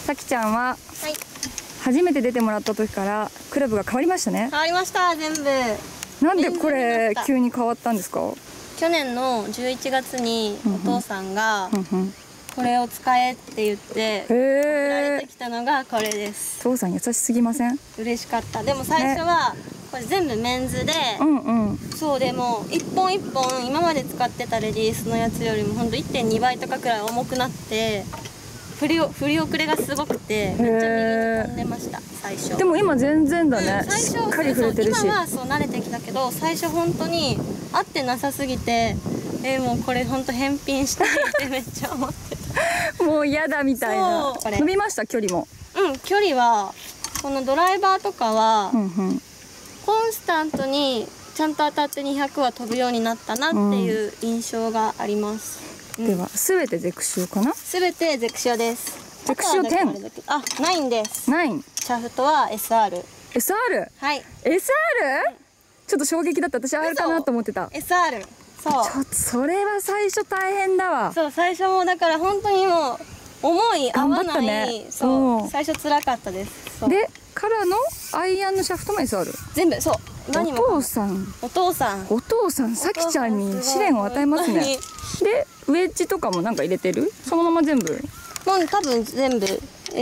さきちゃんははい。 初めて出てもらった時からクラブが変わりましたね。 変わりました、全部。 なんでこれ急に変わったんですか？ 去年の11月にお父さんがこれを使えって言って送られてきたのがこれです。 父さん優しすぎません？ 嬉しかった。でも最初はこれ全部メンズで、そうでも一本一本今まで使ってたレディースのやつよりもほんと 1.2 倍とかくらい重くなって、振り遅れがすごくてめっちゃ右に飛んでました最初。でも今全然だね、 最初しっかり振れてるし。 今はそう慣れてきたけど、最初本当に合ってなさすぎて、もうこれ本当返品したいってめっちゃ思ってた。 もう嫌だみたいな。伸びました距離も？ 距離はこのドライバーとかはコンスタントにちゃんと当たって200は飛ぶようになったなっていう印象があります。 では全てゼクシオかな？ 全てゼクシオです。 ゼクシオ10？ あ、9です。 9。 シャフトは SR。 SR？ はい。 SR？ ちょっと衝撃だった。私 R かなと思ってた。 SR。そう。 ちょっとそれは最初大変だわ。 そう、最初もだから本当にもう重い合わない。そう。最初辛かったです。 でからのアイアンのシャフトも SR。 全部そう。 何も。お父さんさきちゃんに試練を与えますね。でウェッジとかもなんか入れてる？そのまま全部？ もう多分全部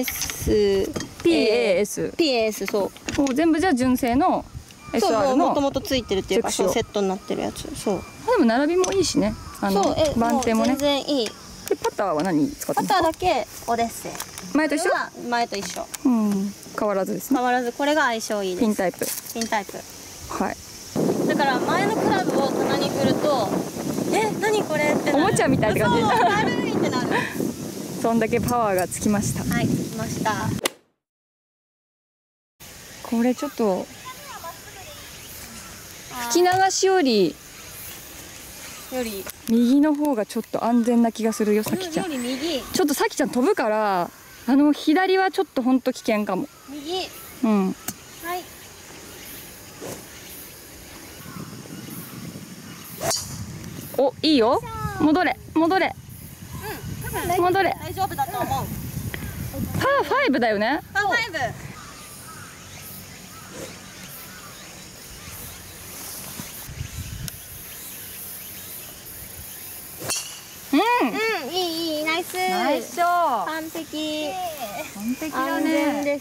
PAS そう。 もう全部じゃあ純正の SR のもともとついてるっていうか、そうセットになってるやつ。そう。 でも並びもいいしね。番手もね。 全然いい。 でパターは何使ってるんですか？ パターだけオデッセイ。 前と一緒？ 前と一緒。 変わらずですね。 変わらず、これが相性いいです。 ピンタイプ。はい。 だから前のクラブを棚に振ると、何これってなる。 おもちゃみたいって感じ。 そう、軽いってなる。 そんだけパワーがつきました。 はい、つきました。 これちょっと吹き流しより右の方がちょっと安全な気がするよ、さきちゃん。ちょっとさきちゃん飛ぶから、左はちょっとほんと危険かも。 右。 はい。お、いいよ。戻れ。 多分大丈夫だと思う。 パー5だよね。 パー5。いい、ナイス。 ナイスショー。 完璧。 完璧だね。 安全です。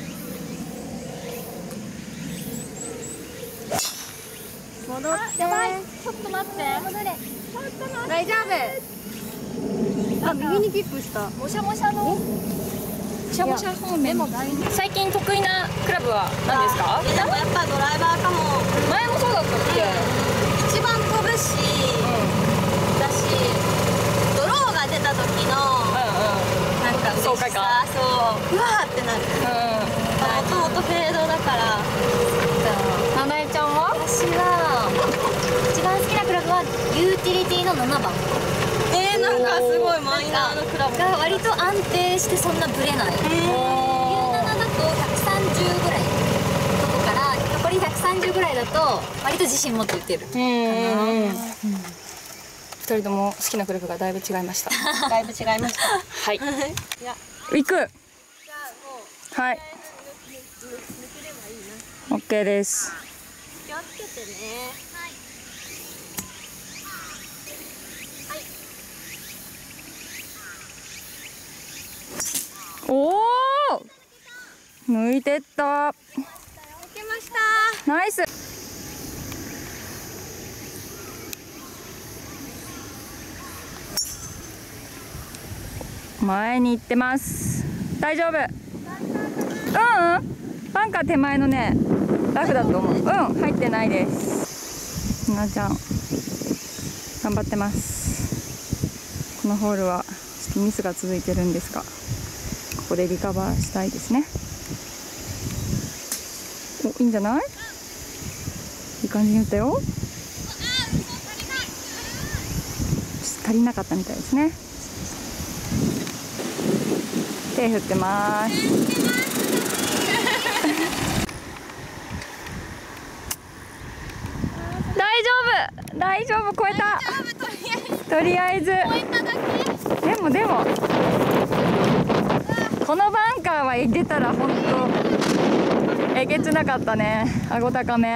戻って。ちょっと待って。大丈夫。あ、右にキックした。もしゃもしゃの。もしゃもしゃ方面。 最近得意なクラブは何ですか？ でもやっぱドライバーかも。 前もそうだったっけ？ 一番飛ぶし、だし、ドローが出た時のなんか爽快感。 そう、うわーってなる。もともとフェードだから。 ななえちゃんは？ 私は一番好きなクラブはユーティリティの7番。 なんかすごいマイナーのクラブが割と安定してそんなブレない。17だと130ぐらい。そこから残り130ぐらいだと割と自信持って打てるかな。 2人とも好きなクラブがだいぶ違いました。 だいぶ違いました。 はい。行く。はい。OK です。 気をつけてね。 おお、抜いてった。 抜けました。 ナイス。前に行ってます。大丈夫。バンカー手前のね、ラフだと思う。入ってないです。ななちゃん頑張ってます。このホールはちょっとミスが続いてるんですが、ここでリカバーしたいですね。お、いいんじゃない？いい感じに打ったよ。足りなかったみたいですね。手振ってます。大丈夫、超えた。とりあえず。でも超このバンカーは出たら本当えげつなかったね。顎高め。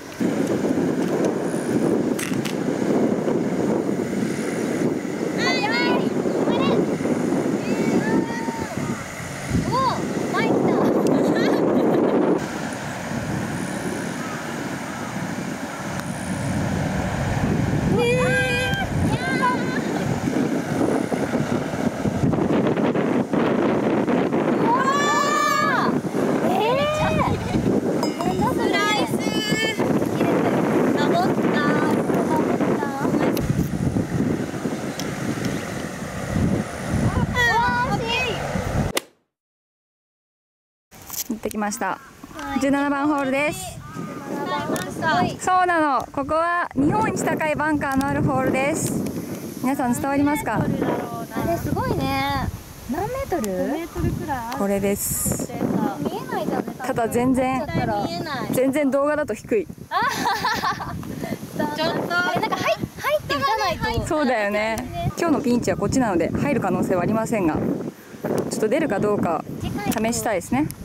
行ってきました。17番ホールです。そうなの。ここは日本一高いバンカーのあるホールです。皆さん伝わりますか？ あれすごいね。何メートル？5メートルくらい。 これです。 見えないじゃんね。 ただ全然動画だと低い。 ちょっとあれなんか入って打たないと。 そうだよね。今日のピンチはこっちなので入る可能性はありませんが、ちょっと出るかどうか試したいですね。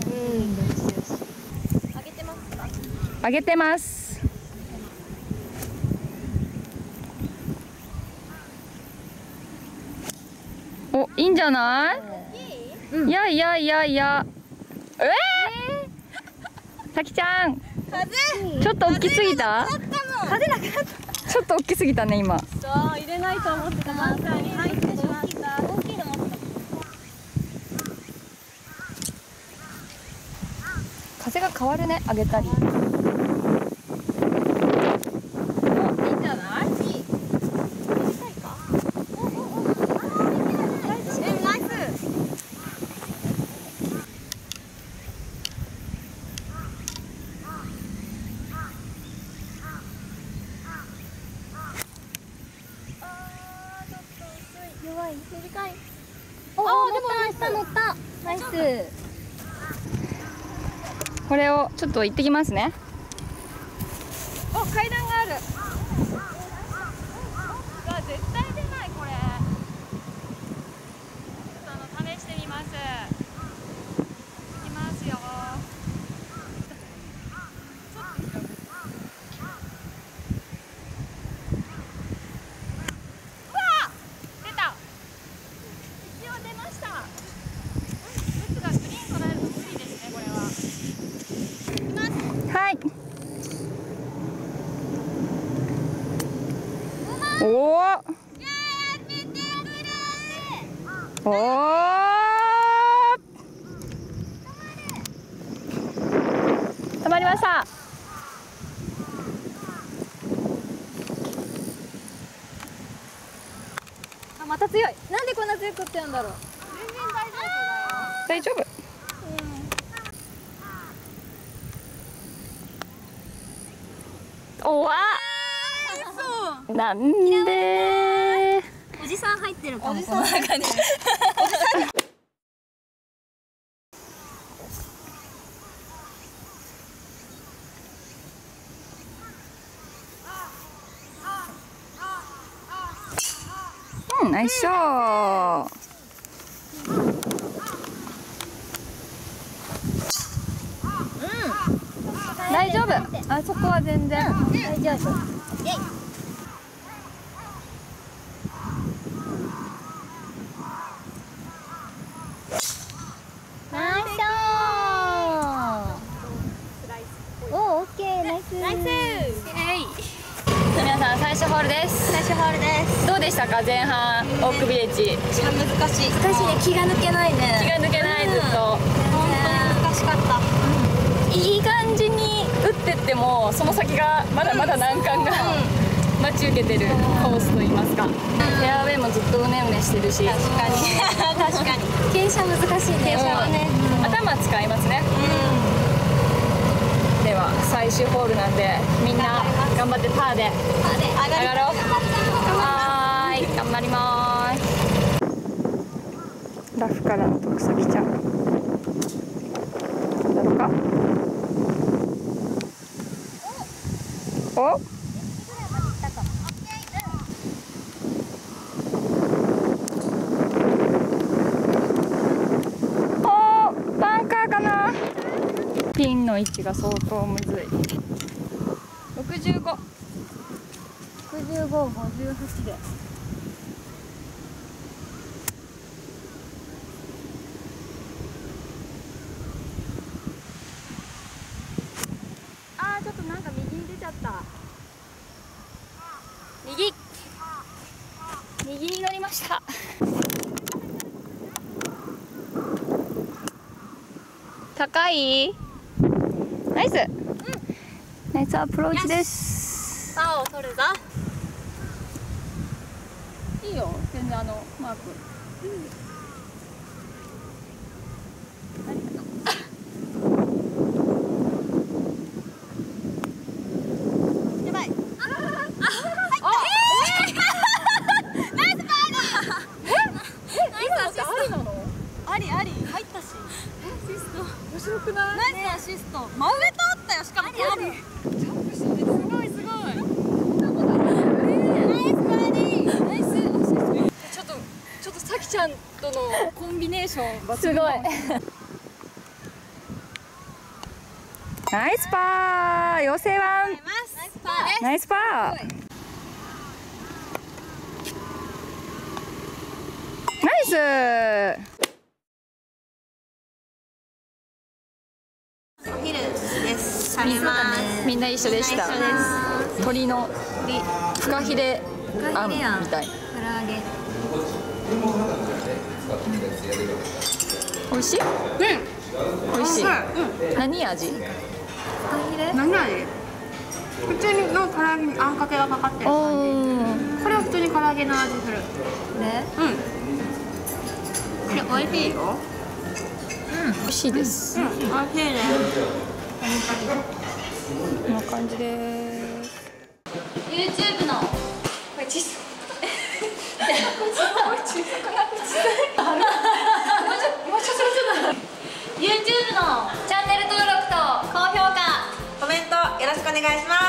上げてますか？ 上げてます。お、いいんじゃない？いやいやいやいや。さきちゃん。ちょっと大きすぎた？ 風なくなった。 ちょっと大きすぎたね今。 そう入れないと思ってたバンカーに入ってしまった。大きいの持ってた。 風が変わるね、上げたり。 いいんじゃない？いい。短いか？ナイス。 弱い。 短い。 おお、でも乗ったナイス。 これをちょっと行ってきますね。 お、階段がある。絶対出ないこれ。ちょっと試してみます。いきますよ。うわ！出た。一応出ました。ですがグリーン捉えると無理ですねこれは。 はい。おお。おお。止まりました。 あ、また強い。なんでこんな強く打ってるんだろう。 全然大丈夫だよ。 大丈夫。おわ。なんで。 おじさん入ってるかも。この中に。 うん、ナイスショー。大丈夫。あそこは全然。 大丈夫。ナイスショー。おお、オッケー、ナイス。ナイス。 皆さん最終ホールです。 最終ホールです。 どうでしたか前半オークビレッジ。 一番難しい。 難しいね、気が抜けない気ね。 が抜けないずっと。 本当に難しかった。 いい感じに打ってってもその先がまだまだ難関が待ち受けてるコースといいますか。フェアウェイもずっとうねうねしてるし。 確かに確かに。 傾斜難しいね。 傾斜はね。 頭使いますね。では最終ホールなんでみんな頑張ってパーで上がろう。はーい、頑張りまーす。ラフからの徳崎ちゃんだろうか。お、 位置が相当むずい。65、58で。ちょっとなんか右に出ちゃった。右に乗りました。高い。ナイス、ナイスアプローチです。 パーを取るぞ。 いいよ、全然マーク。ありがとう。 やばい。ありあり入ったし。アシスト。 面白くない？ ナイスアシスト。真上通ったよ。しかもあり。 ジャンプしててすごいすごい。 ナイスバーディー。ナイスアシスト。 ちょっとさきちゃんとのコンビネーション抜群。 すごい。 ナイスパー。寄せワン。 ナイスパーです。 ナイスパー。ナイス。 お昼です。食べます。 みんな一緒でした。鶏のフカヒレあんみたい。 唐揚げ。 美味しい？美味しい。何味？ フカヒレ？ 何味？普通の唐揚げにあんかけがかかってる感じ。これは普通に唐揚げの味する。 これ？ これ美味しいよ。 美味しいです。 美味しいね。 こんな感じです。 YouTube のこれ小さYouTube のチャンネル登録と高評価、コメントよろしくお願いします。